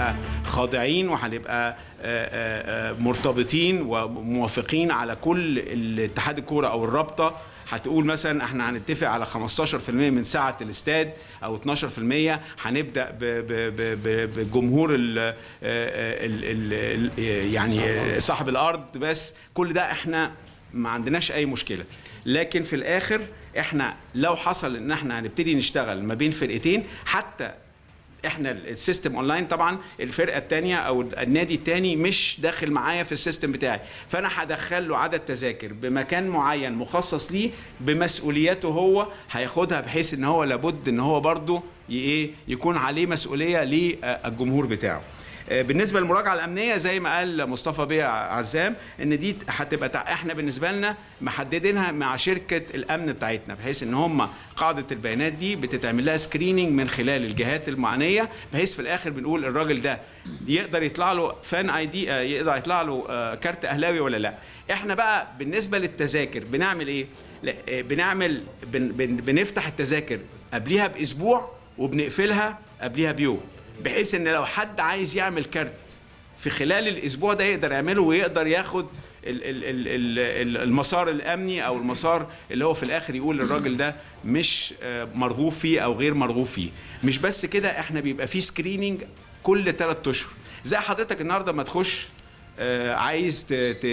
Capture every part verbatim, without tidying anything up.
هنبقى خاضعين وهنبقى مرتبطين وموافقين على كل الاتحاد الكوره او الرابطه هتقول مثلا احنا هنتفق على خمستاشر في المية من سعه الاستاد او اتناشر في المية، هنبدا بجمهور ال ال يعني صاحب الارض بس. كل ده احنا ما عندناش اي مشكله، لكن في الاخر احنا لو حصل ان احنا هنبتدي نشتغل ما بين فرقتين، حتى احنا السيستم اونلاين طبعا الفرقه الثانيه او النادي الثاني مش داخل معايا في السيستم بتاعي، فانا هدخل له عدد تذاكر بمكان معين مخصص ليه بمسؤولياته هو هياخدها، بحيث ان هو لابد ان هو برضه ايه يكون عليه مسؤوليه للجمهور بتاعه. بالنسبه للمراجعه الامنيه زي ما قال مصطفى بيه عزام ان دي هتبقى احنا بالنسبه لنا محددينها مع شركه الامن بتاعتنا، بحيث ان هم قاعده البيانات دي بتتعمل لها سكريننج من خلال الجهات المعنيه، بحيث في الاخر بنقول الراجل ده يقدر يطلع له فان اي دي، يقدر يطلع له كارت اهلاوي ولا لا. احنا بقى بالنسبه للتذاكر بنعمل ايه؟ بنعمل بن بن بنفتح التذاكر قبليها باسبوع وبنقفلها قبليها بيوم، بحيث ان لو حد عايز يعمل كارت في خلال الاسبوع ده يقدر يعمله ويقدر ياخد المسار الامني او المسار اللي هو في الاخر يقول الراجل ده مش مرغوب فيه او غير مرغوب فيه. مش بس كده، احنا بيبقى فيه سكريننج كل ثلاث اشهر. زي حضرتك النهارده ما تخش عايز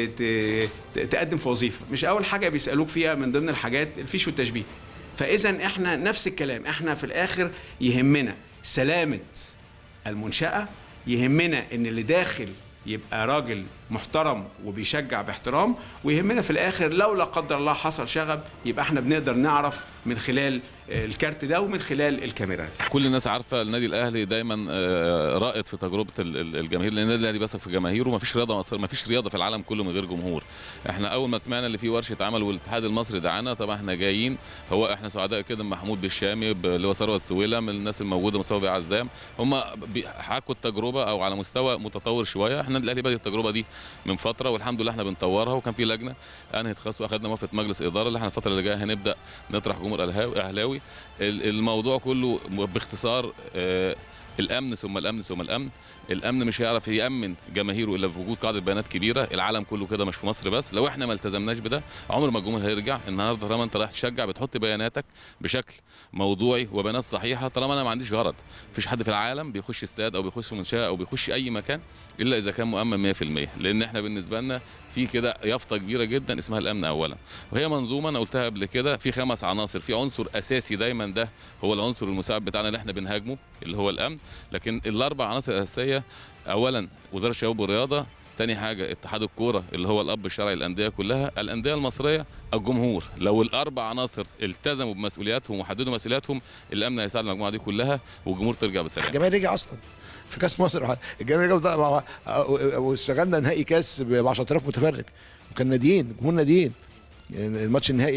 تقدم في وظيفه، مش اول حاجه بيسالوك فيها من ضمن الحاجات الفيش والتشبيه. فاذا احنا نفس الكلام، احنا في الاخر يهمنا سلامه المنشأة، يهمنا ان اللي داخل يبقى راجل محترم وبيشجع باحترام، ويهمنا في الاخر لو لا قدر الله حصل شغب يبقى احنا بنقدر نعرف من خلال الكارت ده ومن خلال الكاميرات. كل الناس عارفه النادي الاهلي دايما رائد في تجربه الجماهير، لان النادي الاهلي بيثق في جماهيره، ومفيش رياضه مصر مفيش رياضه في العالم كله من غير جمهور. احنا اول ما سمعنا اللي في ورشه عمل والاتحاد المصري دعانا، طبعا احنا جايين، هو احنا سعداء كده محمود بالشامي اللي هو ثروت سويلة من الناس الموجوده، مصطفى بيه عزام، هم حكوا التجربه او على مستوى متطور شويه. احنا النادي الاهلي بادئ التجربه دي من فتره والحمد لله احنا بنطورها، وكان في لجنه انهت خاصه واخدنا موافقه مجلس اداره اللي احنا الفتره اللي جايه هنبدا نطرح جمهور اهلاوي. الموضوع كله باختصار آه الامن ثم الامن ثم الامن. الامن مش هيعرف يامن جماهيره الا في وجود قاعده بيانات كبيره، العالم كله كده مش في مصر بس. لو احنا ما التزمناش بده عمر ما الجمهور هيرجع. النهارده طالما انت رايح تشجع بتحط بياناتك بشكل موضوعي وبيانات صحيحه، طالما انا ما عنديش غرض. مفيش حد في العالم بيخش استاد او بيخش منشاه او بيخش اي مكان الا اذا كان مؤمن مية في المية، لان احنا بالنسبه لنا في كده يافطه كبيره جدا اسمها الامن اولا، وهي منظومه انا قلتها قبل كده في خمس عناصر. في عنصر اساسي دايما ده هو العنصر المساعد بتاعنا اللي احنا بنهاجمه اللي هو الامن، لكن الاربع عناصر الاساسيه اولا وزاره الشباب والرياضه، تاني حاجه اتحاد الكوره اللي هو الاب الشرعي للانديه كلها، الانديه المصريه، الجمهور. لو الاربع عناصر التزموا بمسؤولياتهم وحددوا مسؤولياتهم، الامن هيساعد المجموعه دي كلها والجمهور ترجع بسلام. الجماهير رجع اصلا في كاس مصر، الجماهير رجع واشتغلنا نهائي كاس ب عشرة آلاف متفرج، وكان ناديين جمهور ناديين. يعني الماتش النهائي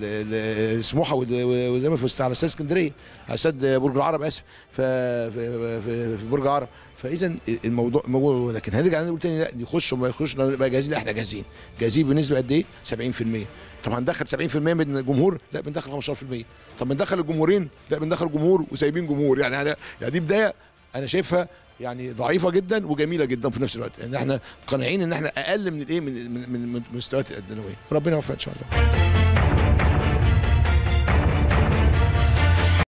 سموحه وزي ما فزت على استاد اسكندريه على استاد برج العرب اسف في في في برج العرب. فاذا الموضوع موضوع، لكن هنرجع نقول تاني لا يخش وما يخش نبقى جاهزين. لا احنا جاهزين جاهزين بنسبه قد ايه؟ سبعين في المية. طب هندخل سبعين في المية من الجمهور؟ لا بندخل خمستاشر في المية. طب بندخل الجمهورين؟ لا بندخل جمهور وسايبين جمهور. يعني يعني دي بدايه انا شايفها يعني ضعيفه جدا وجميله جدا في نفس الوقت، ان يعني احنا قانعين ان احنا اقل من الايه من من من المستويات الادنويه. ربنا يوفقنا ان شاء الله.